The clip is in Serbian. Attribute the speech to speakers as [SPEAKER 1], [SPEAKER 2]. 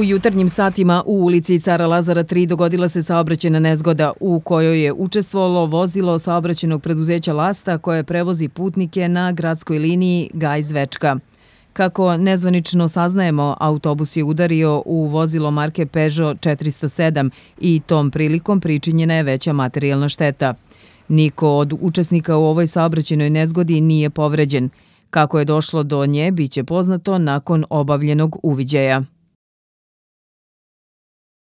[SPEAKER 1] U jutarnjim satima u ulici Cara Lazara 3 dogodila se saobraćajna nezgoda u kojoj je učestvovalo vozilo saobraćajnog preduzeća Lasta koje prevozi putnike na gradskoj liniji Gajz-Večka. Kako nezvanično saznajemo, autobus je udario u vozilo marke Peugeot 407 i tom prilikom pričinjena je veća materijalna šteta. Niko od učesnika u ovoj saobraćajnoj nezgodi nije povređen. Kako je došlo do nje, biće poznato nakon obavljenog uviđaja.